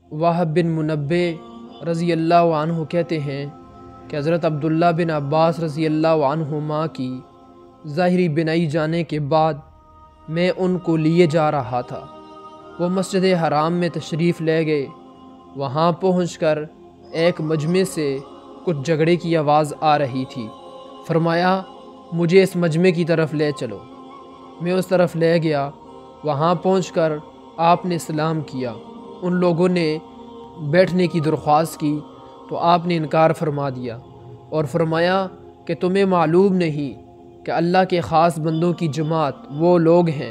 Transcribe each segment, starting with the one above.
وہب بن منبع رضی اللہ عنہ کہتے ہیں کہ حضرت عبداللہ بن عباس رضی اللہ عنہما کی ظاہری بینائی جانے کے بعد میں ان کو لیے جا رہا تھا۔ وہ مسجد حرام میں تشریف لے گئے۔ وہاں پہنچ کر ایک مجمع سے کچھ جھگڑے کی آواز آ رہی تھی۔ فرمایا مجھے اس مجمع کی طرف لے چلو۔ میں اس طرف لے گیا۔ وہاں پہنچ کر آپ نے سلام کیا۔ ان لوگوں نے بیٹھنے کی درخواست کی تو آپ نے انکار فرما دیا اور فرمایا کہ تمہیں معلوم نہیں کہ اللہ کے خاص بندوں کی جماعت وہ لوگ ہیں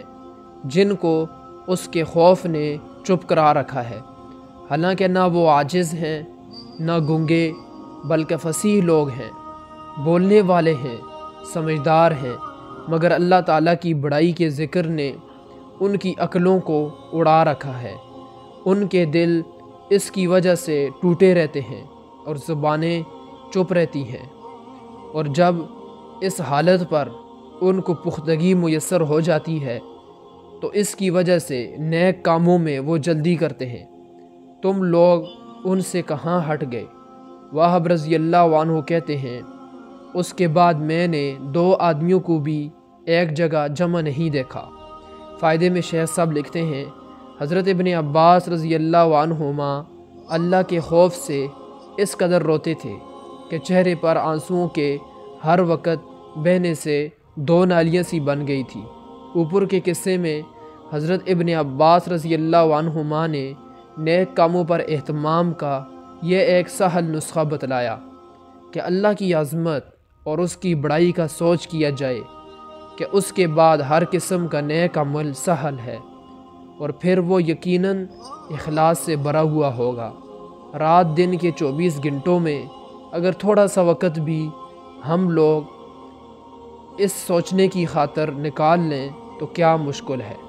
جن کو اس کے خوف نے چپ کرا رکھا ہے، حالانکہ نہ وہ عاجز ہیں نہ گنگے بلکہ فصیح لوگ ہیں، بولنے والے ہیں، سمجھدار ہیں، مگر اللہ تعالیٰ کی بڑائی کے ذکر نے ان کی عقلوں کو اڑا رکھا ہے۔ ان کے دل اس کی وجہ سے ٹوٹے رہتے ہیں اور زبانیں چپ رہتی ہیں، اور جب اس حالت پر ان کو پختگی میسر ہو جاتی ہے تو اس کی وجہ سے نیک کاموں میں وہ جلدی کرتے ہیں۔ تم لوگ ان سے کہاں ہٹ گئے؟ وہب رضی اللہ عنہ کہتے ہیں اس کے بعد میں نے 2 آدمیوں کو بھی ایک جگہ جمع نہیں دیکھا۔ فائدے میں شیخ صاحب لکھتے ہیں حضرت ابن عباس رضی اللہ عنہما اللہ کے خوف سے اس قدر روتے تھے کہ چہرے پر آنسوؤں کے ہر وقت بہنے سے 2 نالیاں سی بن گئی تھی۔ اوپر کے قصے میں حضرت ابن عباس رضی اللہ عنہما نے نیک کاموں پر اہتمام کا یہ ایک سہل نسخہ بتلایا کہ اللہ کی عظمت اور اس کی بڑائی کا سوچ کیا جائے کہ اس کے بعد ہر قسم کا نیک عمل سہل ہے، اور پھر وہ یقیناً اخلاص سے بھرا ہوا ہوگا۔ رات دن کے 24 گھنٹوں میں اگر تھوڑا سا وقت بھی ہم لوگ اس سوچنے کی خاطر نکال لیں تو کیا مشکل ہے۔